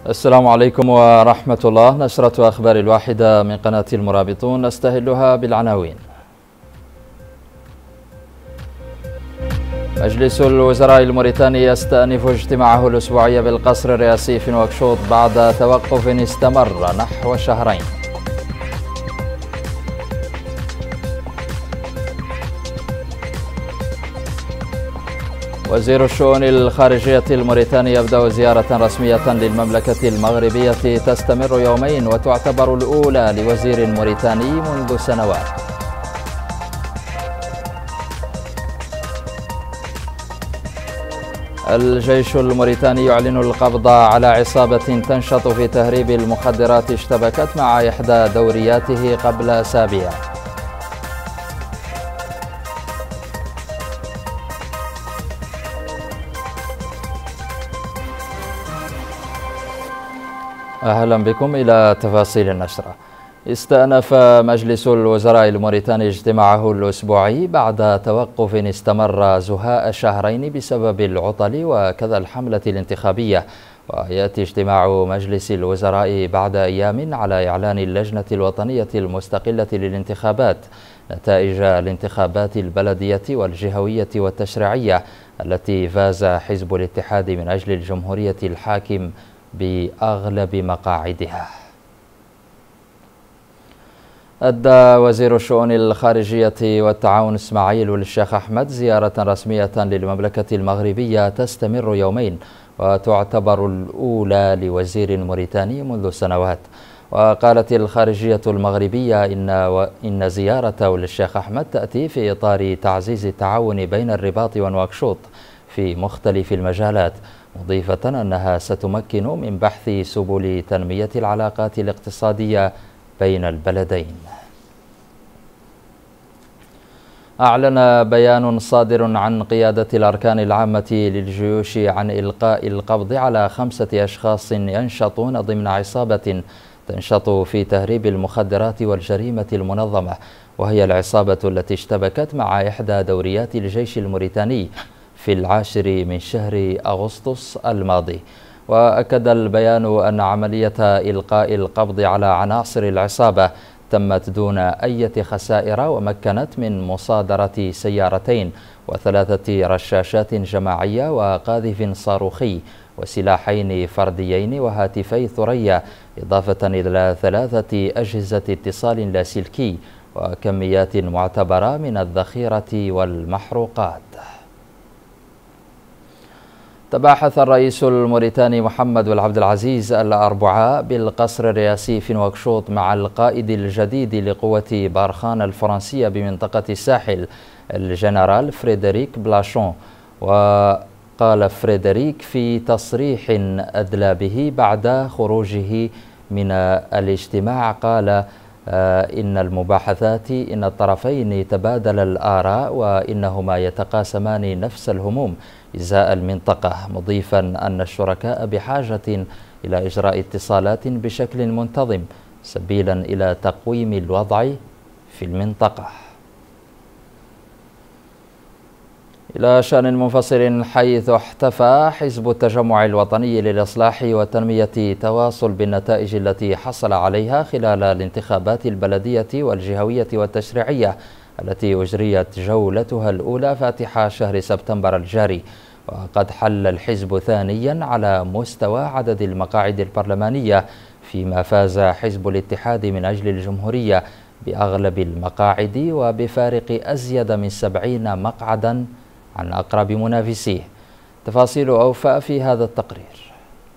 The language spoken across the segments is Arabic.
السلام عليكم ورحمة الله. نشرة أخبار الواحدة من قناة المرابطون، نستهلها بالعناوين. مجلس الوزراء الموريتاني يستأنف اجتماعه الأسبوعي بالقصر الرئاسي في نواكشوط بعد توقف استمر نحو شهرين. وزير الشؤون الخارجية الموريتاني يبدأ زيارة رسمية للمملكة المغربية تستمر يومين وتعتبر الأولى لوزير موريتاني منذ سنوات. الجيش الموريتاني يعلن القبض على عصابة تنشط في تهريب المخدرات اشتبكت مع إحدى دورياته قبل أسابيع. أهلا بكم إلى تفاصيل النشرة. استأنف مجلس الوزراء الموريتاني اجتماعه الأسبوعي بعد توقف استمر زهاء شهرين بسبب العطل وكذا الحملة الانتخابية. ويأتي اجتماع مجلس الوزراء بعد أيام على إعلان اللجنة الوطنية المستقلة للانتخابات نتائج الانتخابات البلدية والجهوية والتشريعية التي فاز حزب الاتحاد من أجل الجمهورية الحاكم بأغلب مقاعدها. أدى وزير الشؤون الخارجية والتعاون إسماعيل والشيخ أحمد زيارة رسمية للمملكة المغربية تستمر يومين وتعتبر الأولى لوزير موريتاني منذ سنوات. وقالت الخارجية المغربية إن زيارة للشيخ أحمد تأتي في إطار تعزيز التعاون بين الرباط ونواكشوط في مختلف المجالات، مضيفة أنها ستمكن من بحث سبل تنمية العلاقات الاقتصادية بين البلدين. أعلن بيان صادر عن قيادة الأركان العامة للجيوش عن إلقاء القبض على 5 أشخاص ينشطون ضمن عصابة تنشط في تهريب المخدرات والجريمة المنظمة، وهي العصابة التي اشتبكت مع إحدى دوريات الجيش الموريتاني في 10 من شهر أغسطس الماضي. وأكد البيان أن عملية إلقاء القبض على عناصر العصابة تمت دون أي خسائر، ومكنت من مصادرة سيارتين و3 رشاشات جماعية وقاذف صاروخي وسلاحين فرديين وهاتفي ثريا، إضافة إلى 3 أجهزة اتصال لاسلكي وكميات معتبرة من الذخيرة والمحروقات. تباحث الرئيس الموريتاني محمد والعبد العزيز الأربعاء بالقصر الرئاسي في نواكشوط مع القائد الجديد لقوة بارخان الفرنسية بمنطقة الساحل الجنرال فريدريك بلاشون. وقال فريدريك في تصريح أدلى به بعد خروجه من الاجتماع، قال إن الطرفين تبادل الآراء وإنهما يتقاسمان نفس الهموم إزاء المنطقة، مضيفا أن الشركاء بحاجة إلى إجراء اتصالات بشكل منتظم سبيلا إلى تقويم الوضع في المنطقة. إلى شأن منفصل، حيث احتفى حزب التجمع الوطني للإصلاح وتنمية تواصل بالنتائج التي حصل عليها خلال الانتخابات البلدية والجهوية والتشريعية التي أجريت جولتها الأولى فاتحة شهر سبتمبر الجاري. وقد حل الحزب ثانيا على مستوى عدد المقاعد البرلمانية، فيما فاز حزب الاتحاد من أجل الجمهورية بأغلب المقاعد وبفارق أزيد من 70 مقعدا عن أقرب منافسيه. تفاصيل أوفى في هذا التقرير.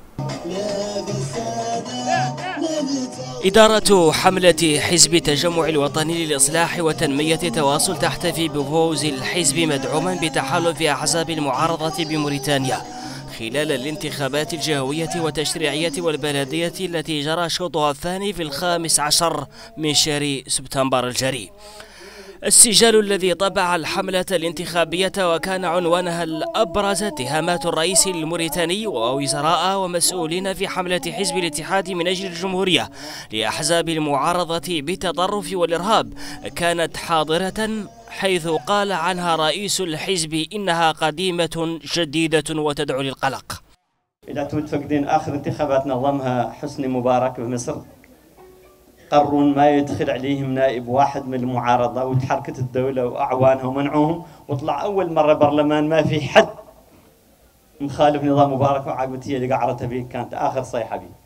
إدارة حملة حزب التجمع الوطني للإصلاح وتنمية التواصل تحتفي بفوز الحزب مدعوما بتحالف أحزاب المعارضة بموريتانيا خلال الانتخابات الجهوية والتشريعية والبلدية التي جرى شوطها الثاني في 15 من شهر سبتمبر الجاري. السجال الذي طبع الحملة الانتخابية وكان عنوانها الأبرز اتهامات الرئيس الموريتاني ووزراء ومسؤولين في حملة حزب الاتحاد من أجل الجمهورية لأحزاب المعارضة بالتطرف والإرهاب، كانت حاضرة، حيث قال عنها رئيس الحزب إنها قديمة جديدة وتدعو للقلق. إذا أنتم متفقدين آخر انتخابات نظمها حسني مبارك بمصر، قرروا ما يدخل عليهم نائب واحد من المعارضة، وتحركت الدولة وأعوانها ومنعوهم، وطلع أول مرة برلمان ما في حد مخالف نظام مبارك، وعقبت هي اللي قعرتها به، كانت آخر صيحة به.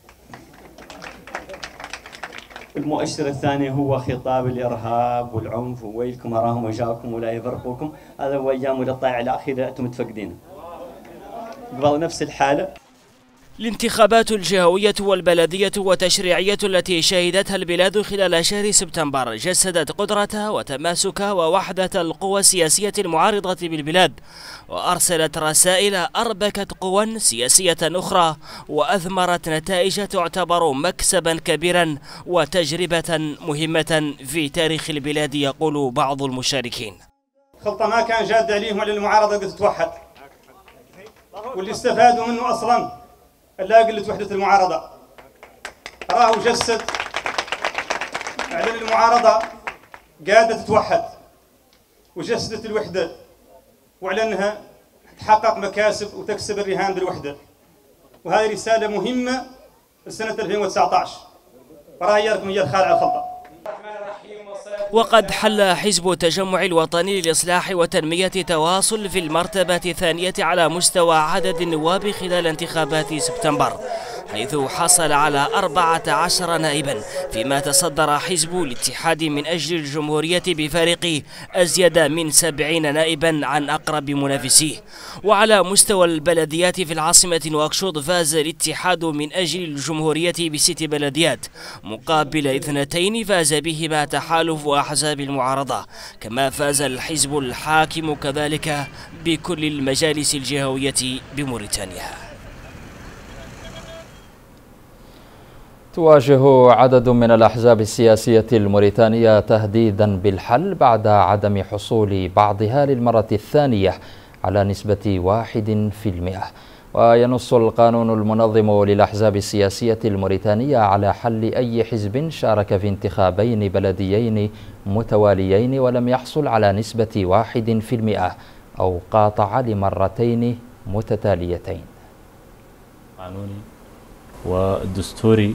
المؤشر الثاني هو خطاب الإرهاب والعنف، وويلكم أراهم وجاءكم ولا يفرقوكم، هذا هو أيام الطائع الأخيرة أنتم متفقدين. قبل نفس الحالة. الانتخابات الجهوية والبلدية والتشريعية التي شهدتها البلاد خلال شهر سبتمبر جسدت قدرتها وتماسكها ووحدة القوى السياسية المعارضة بالبلاد، وأرسلت رسائل أربكت قوى سياسية أخرى، وأثمرت نتائج تعتبر مكسبا كبيرا وتجربة مهمة في تاريخ البلاد، يقول بعض المشاركين. خلطة ما كان جاد عليهم على المعارضة قد تتوحد، واللي استفادوا منه أصلا لا قلة وحدة المعارضة. راه جسد على المعارضة قادة تتوحد وجسدت الوحدة، وعلى أنها تحقق مكاسب وتكسب الرهان بالوحدة، وهذه رسالة مهمة لسنة 2019. وراه إياكم إيا الخال على الخلطة. وقد حل حزب التجمع الوطني للإصلاح وتنمية تواصل في المرتبة الثانية على مستوى عدد النواب خلال انتخابات سبتمبر، حيث حصل على 14 نائبا، فيما تصدر حزب الاتحاد من أجل الجمهورية بفارق أزيد من 70 نائبا عن أقرب منافسيه. وعلى مستوى البلديات في العاصمة نواكشوط فاز الاتحاد من أجل الجمهورية ب6 بلديات، مقابل 2 فاز بهما تحالف أحزاب المعارضة، كما فاز الحزب الحاكم كذلك بكل المجالس الجهوية بموريتانيا. تواجه عدد من الأحزاب السياسية الموريتانية تهديدا بالحل بعد عدم حصول بعضها للمرة الثانية على نسبة 1%. وينص القانون المنظم للأحزاب السياسية الموريتانية على حل أي حزب شارك في انتخابين بلديين متواليين ولم يحصل على نسبة 1% أو قاطع لمرتين متتاليتين. قانوني والدستوري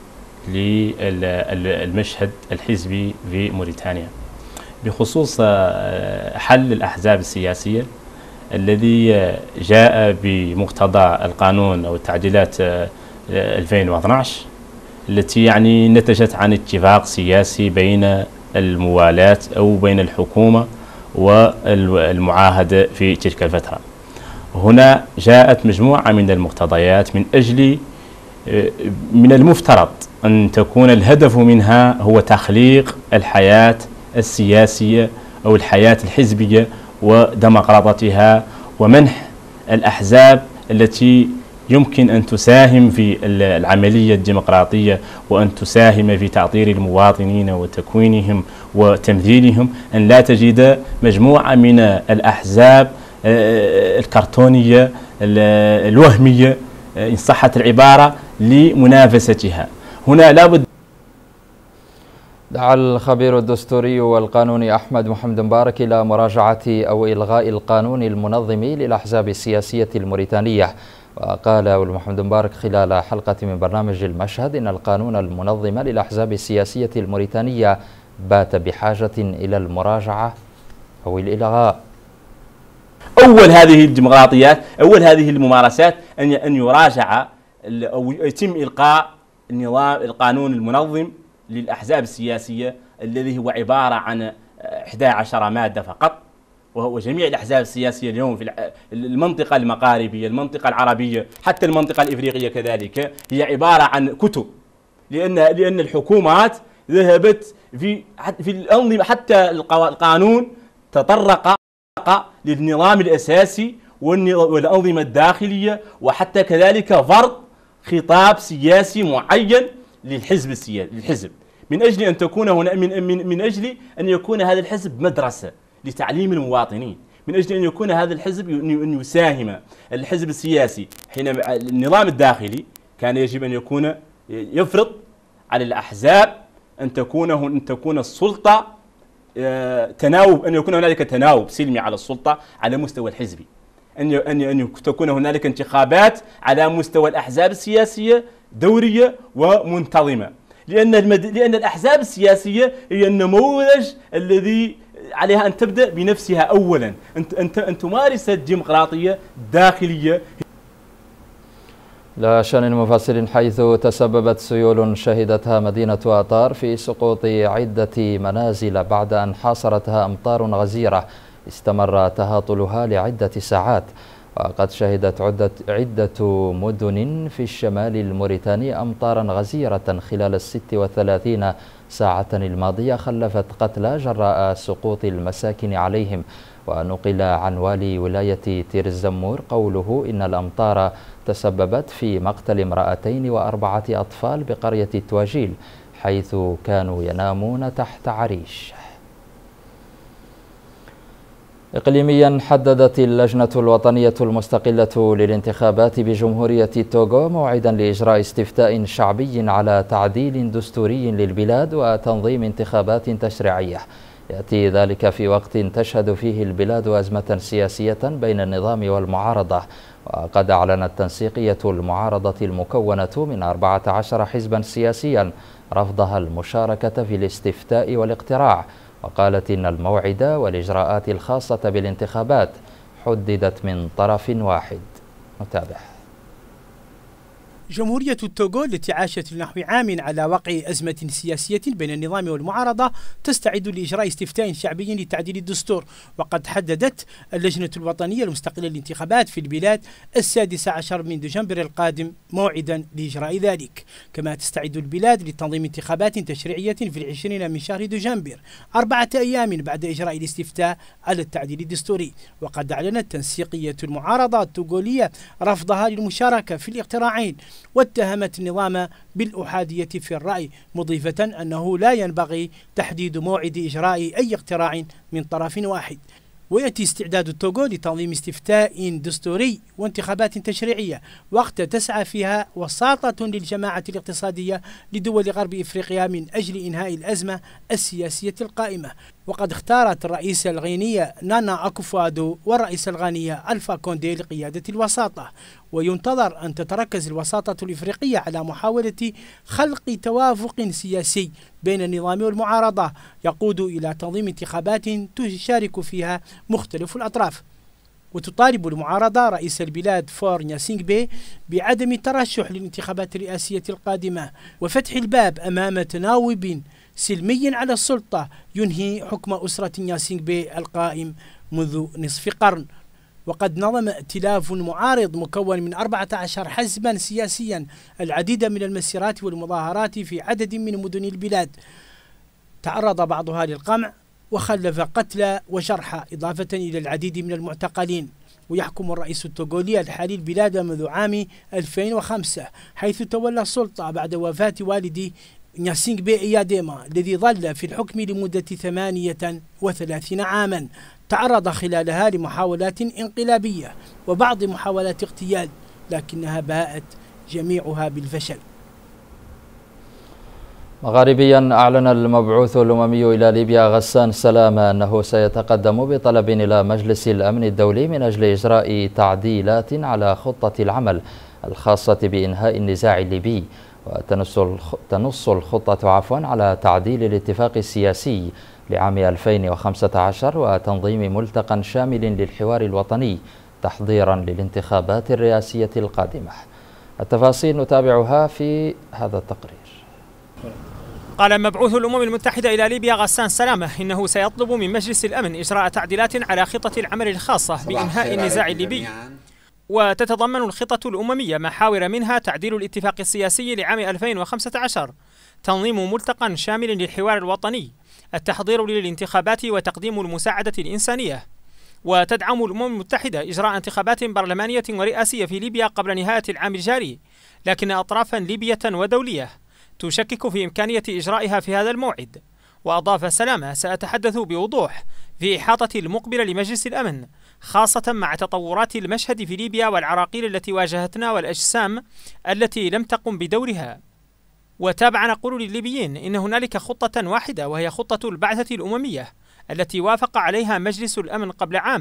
للمشهد الحزبي في موريتانيا بخصوص حل الأحزاب السياسية الذي جاء بمقتضى القانون أو التعديلات 2012 التي يعني نتجت عن اتفاق سياسي بين الموالاة أو بين الحكومة والمعاهدة في تلك الفترة. هنا جاءت مجموعة من المقتضيات من أجل من المفترض أن تكون الهدف منها هو تخليق الحياة السياسية أو الحياة الحزبية وديمقراطيتها، ومنح الأحزاب التي يمكن أن تساهم في العملية الديمقراطية وأن تساهم في تعطير المواطنين وتكوينهم وتمثيلهم، أن لا تجد مجموعة من الأحزاب الكرتونية الوهمية إن صحت العبارة لمنافستها. هنا لابد. دعا الخبير الدستوري والقانوني أحمد محمد مبارك إلى مراجعة أو إلغاء القانون المنظم للأحزاب السياسية الموريتانية. وقال محمد مبارك خلال حلقة من برنامج المشهد إن القانون المنظم للأحزاب السياسية الموريتانية بات بحاجة إلى المراجعة أو الإلغاء. أول هذه الديمقراطيات، أول هذه الممارسات أن يراجع أو يتم إلقاء القانون المنظم للأحزاب السياسية الذي هو عبارة عن 11 مادة فقط، وهو جميع الأحزاب السياسية اليوم في المنطقة المغاربية، المنطقة العربية، حتى المنطقة الإفريقية كذلك، هي عبارة عن كتب، لأن الحكومات ذهبت في الأنظمة، حتى القانون تطرق للنظام الأساسي والأنظمة الداخلية، وحتى كذلك فرض خطاب سياسي معين للحزب من أجل أن تكون هنا من أجل أن يكون هذا الحزب مدرسة لتعليم المواطنين، من أجل أن يكون هذا الحزب أن يساهم الحزب السياسي حينما النظام الداخلي كان يجب أن يكون يفرض على الأحزاب أن تكون السلطة تناوب، أن يكون هنالك تناوب سلمي على السلطة على مستوى الحزبي. أن تكون هنالك انتخابات على مستوى الأحزاب السياسية دورية ومنتظمة، لأن الأحزاب السياسية هي النموذج الذي عليها أن تبدأ بنفسها أولا، أن تمارس الديمقراطية الداخلية. لا شأن مفاصل، حيث تسببت سيول شهدتها مدينة أطار في سقوط عدة منازل بعد أن حاصرتها أمطار غزيرة استمر تهاطلها لعدة ساعات. وقد شهدت عدة مدن في الشمال الموريتاني أمطارا غزيرة خلال 36 ساعة الماضية خلفت قتلى جراء سقوط المساكن عليهم. ونقل عن والي ولاية تير الزمور قوله إن الأمطار تسببت في مقتل امرأتين و4 أطفال بقرية تواجيل حيث كانوا ينامون تحت عريش. إقليميا، حددت اللجنة الوطنية المستقلة للانتخابات بجمهورية توغو موعدا لإجراء استفتاء شعبي على تعديل دستوري للبلاد وتنظيم انتخابات تشريعية. يأتي ذلك في وقت تشهد فيه البلاد أزمة سياسية بين النظام والمعارضة. وقد أعلنت تنسيقية المعارضة المكونة من 14 حزبا سياسيا رفضها المشاركة في الاستفتاء والاقتراع، وقالت إن الموعد والإجراءات الخاصة بالانتخابات حددت من طرف واحد. نتابع. جمهورية التوغو التي عاشت لنحو عام على وقع أزمة سياسية بين النظام والمعارضة تستعد لإجراء استفتاء شعبي لتعديل الدستور. وقد حددت اللجنة الوطنية المستقلة للانتخابات في البلاد 16 من دجنبر القادم موعدا لإجراء ذلك. كما تستعد البلاد لتنظيم انتخابات تشريعية في 20 من شهر دجنبر 4 أيام بعد إجراء الاستفتاء على التعديل الدستوري. وقد أعلنت تنسيقية المعارضة التوغولية رفضها للمشاركة في الاقتراعين، واتهمت النظام بالأحادية في الرأي، مضيفة أنه لا ينبغي تحديد موعد إجراء أي اقتراع من طرف واحد. ويأتي استعداد التوغو لتنظيم استفتاء دستوري وانتخابات تشريعية وقت تسعى فيها وساطة للجماعة الاقتصادية لدول غرب إفريقيا من أجل إنهاء الأزمة السياسية القائمة. وقد اختارت الرئيس الغينية نانا أكوفو-أدو والرئيس الغانية ألفا كوندي لقيادة الوساطة. وينتظر أن تتركز الوساطة الإفريقية على محاولة خلق توافق سياسي بين النظام والمعارضة يقود إلى تنظيم انتخابات تشارك فيها مختلف الأطراف. وتطالب المعارضة رئيس البلاد فور نياسينغبي بعدم الترشح للانتخابات الرئاسية القادمة وفتح الباب أمام تناوب سلمي على السلطة ينهي حكم أسرة نياسينغبي القائم منذ نصف قرن. وقد نظم ائتلاف معارض مكون من 14 حزبا سياسيا العديد من المسيرات والمظاهرات في عدد من مدن البلاد، تعرض بعضها للقمع وخلف قتلى وجرحى إضافة إلى العديد من المعتقلين. ويحكم الرئيس التوغولي الحالي البلاد منذ عام 2005 حيث تولى السلطة بعد وفاة والدي نياسينغبي إياديما الذي ظل في الحكم لمدة 38 عاما، تعرض خلالها لمحاولات انقلابية وبعض محاولات اغتيال لكنها باءت جميعها بالفشل. مغاربيا، أعلن المبعوث الأممي إلى ليبيا غسان سلامة أنه سيتقدم بطلب إلى مجلس الأمن الدولي من أجل إجراء تعديلات على خطة العمل الخاصة بإنهاء النزاع الليبي. وتنص الخطة على تعديل الاتفاق السياسي لعام 2015 وتنظيم ملتقى شامل للحوار الوطني تحضيرا للانتخابات الرئاسية القادمة. التفاصيل نتابعها في هذا التقرير. قال مبعوث الأمم المتحدة إلى ليبيا غسان سلامة إنه سيطلب من مجلس الأمن إجراء تعديلات على خطة العمل الخاصة بإنهاء النزاع الليبي. وتتضمن الخطة الأممية محاور منها تعديل الاتفاق السياسي لعام 2015، تنظيم ملتقى شامل للحوار الوطني، التحضير للانتخابات وتقديم المساعدة الإنسانية. وتدعم الأمم المتحدة إجراء انتخابات برلمانية ورئاسية في ليبيا قبل نهاية العام الجاري، لكن أطرافا ليبية ودولية تشكك في إمكانية إجرائها في هذا الموعد. وأضاف سلامة: سأتحدث بوضوح في إحاطة المقبلة لمجلس الأمن، خاصة مع تطورات المشهد في ليبيا والعراقيل التي واجهتنا والأجسام التي لم تقم بدورها. وتابع نقول للليبيين إن هنالك خطة واحدة وهي خطة البعثة الأممية التي وافق عليها مجلس الأمن قبل عام،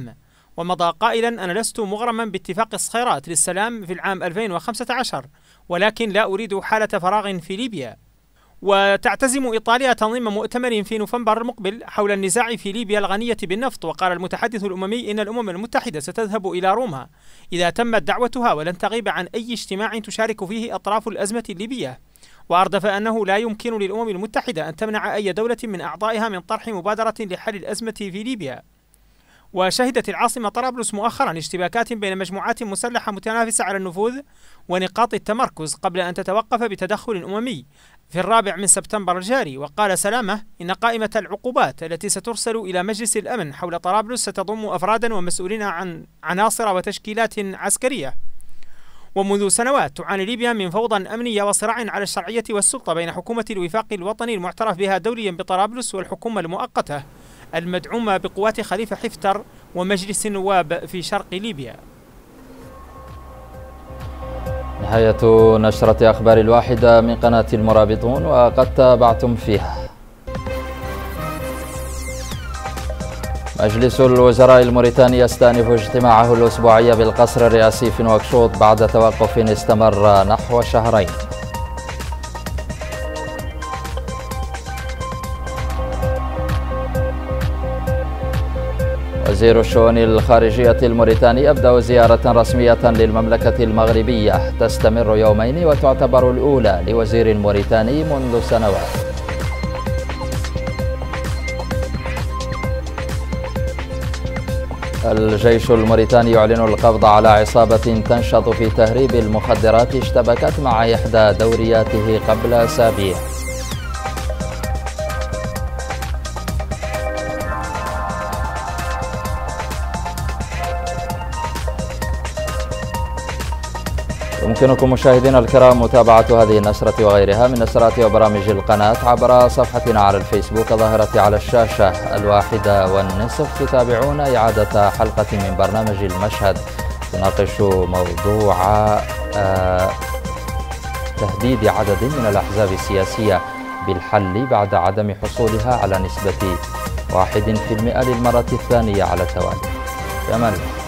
ومضى قائلا: أنا لست مغرما باتفاق الصخيرات للسلام في العام 2015، ولكن لا أريد حالة فراغ في ليبيا. وتعتزم إيطاليا تنظيم مؤتمر في نوفمبر المقبل حول النزاع في ليبيا الغنية بالنفط. وقال المتحدث الأممي إن الأمم المتحدة ستذهب إلى روما إذا تمت دعوتها، ولن تغيب عن أي اجتماع تشارك فيه أطراف الأزمة الليبية. وأردف أنه لا يمكن للأمم المتحدة أن تمنع أي دولة من أعضائها من طرح مبادرة لحل الأزمة في ليبيا. وشهدت العاصمة طرابلس مؤخرا اشتباكات بين مجموعات مسلحة متنافسة على النفوذ ونقاط التمركز قبل أن تتوقف بتدخل أممي في 4 سبتمبر الجاري. وقال سلامة إن قائمة العقوبات التي سترسل إلى مجلس الأمن حول طرابلس ستضم أفرادا ومسؤولين عن عناصر وتشكيلات عسكرية. ومنذ سنوات تعاني ليبيا من فوضى أمنية وصراع على الشرعية والسلطة بين حكومة الوفاق الوطني المعترف بها دوليا بطرابلس والحكومة المؤقتة المدعومة بقوات خليفة حفتر ومجلس النواب في شرق ليبيا. نهاية نشرة أخبار الواحدة من قناة المرابطون، وقد تابعتم فيها: مجلس الوزراء الموريتاني يستأنف اجتماعه الأسبوعي بالقصر الرئاسي في نواكشوط بعد توقف استمر نحو شهرين. وزير الشؤون الخارجية الموريتاني يبدأ زيارة رسمية للمملكة المغربية تستمر يومين وتعتبر الأولى لوزير موريتاني منذ سنوات. الجيش الموريتاني يعلن القبض على عصابة تنشط في تهريب المخدرات اشتبكت مع إحدى دورياته قبل أسابيع. يمكنكم مشاهدينا الكرام متابعة هذه النشرة وغيرها من نشرات وبرامج القناة عبر صفحتنا على الفيسبوك ظاهرة على الشاشة 1:30. تتابعون إعادة حلقة من برنامج المشهد تناقش موضوع تهديد عدد من الأحزاب السياسية بالحل بعد عدم حصولها على نسبة 1% للمرة الثانية على التوالي. في أمان الله.